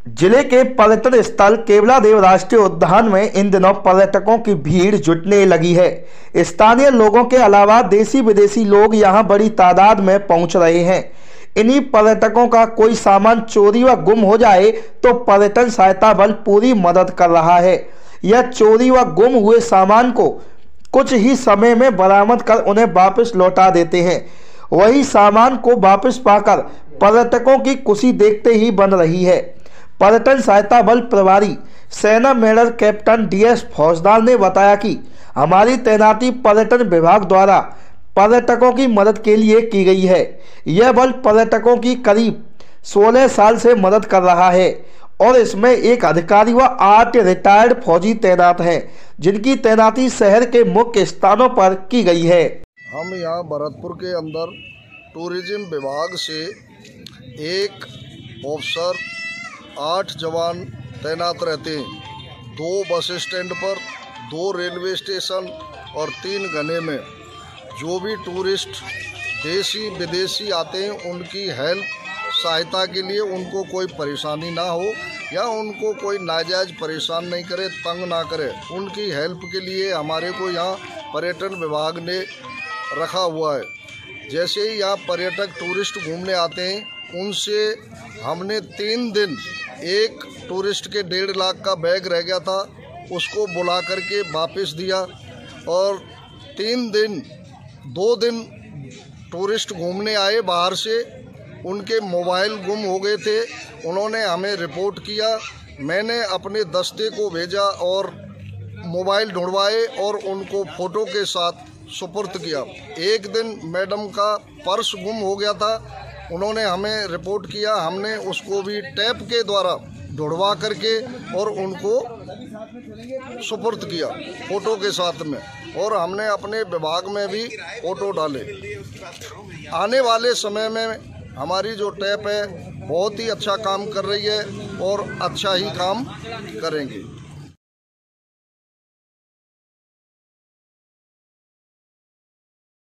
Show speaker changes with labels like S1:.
S1: जिले के पर्यटन स्थल केवलादेव राष्ट्रीय उद्यान में इन दिनों पर्यटकों की भीड़ जुटने लगी है। स्थानीय लोगों के अलावा देशी विदेशी लोग यहां बड़ी तादाद में पहुंच रहे हैं। इन्हीं पर्यटकों का कोई सामान चोरी व गुम हो जाए तो पर्यटन सहायता बल पूरी मदद कर रहा है। यह चोरी व गुम हुए सामान को कुछ ही समय में बरामद कर उन्हें वापस लौटा देते हैं। वही सामान को वापस पाकर पर्यटकों की खुशी देखते ही बन रही है। पर्यटन सहायता बल प्रभारी सेना मेजर कैप्टन DS फौजदार ने बताया कि हमारी तैनाती पर्यटन विभाग द्वारा पर्यटकों की मदद के लिए की गई है। यह बल पर्यटकों की करीब 16 साल से मदद कर रहा है और इसमें एक अधिकारी व 8 रिटायर्ड फौजी तैनात हैं, जिनकी तैनाती शहर के मुख्य स्थानों पर की गई है।
S2: हम यहाँ भरतपुर के अंदर टूरिज्म विभाग से एक ऑफिसर 8 जवान तैनात रहते हैं। 2 बस स्टैंड पर, 2 रेलवे स्टेशन और 3 गने में। जो भी टूरिस्ट देशी विदेशी आते हैं उनकी हेल्प सहायता के लिए, उनको कोई परेशानी ना हो या उनको कोई नाजायज़ परेशान नहीं करे, तंग ना करे, उनकी हेल्प के लिए हमारे को यहाँ पर्यटन विभाग ने रखा हुआ है। जैसे ही यहाँ पर्यटक टूरिस्ट घूमने आते हैं, उनसे हमने 3 दिन एक टूरिस्ट के 1.5 लाख का बैग रह गया था, उसको बुला करके वापस दिया। और 2 दिन टूरिस्ट घूमने आए बाहर से, उनके मोबाइल गुम हो गए थे, उन्होंने हमें रिपोर्ट किया। मैंने अपने दस्ते को भेजा और मोबाइल ढूंढवाए और उनको फ़ोटो के साथ सुपुर्द किया। एक दिन मैडम का पर्स गुम हो गया था, उन्होंने हमें रिपोर्ट किया, हमने उसको भी टैप के द्वारा ढूंढवा करके और उनको सुपुर्द किया फ़ोटो के साथ में, और हमने अपने विभाग में भी फ़ोटो डाले। आने वाले समय में हमारी जो टैप है बहुत ही अच्छा काम कर रही है और अच्छा ही काम करेंगे।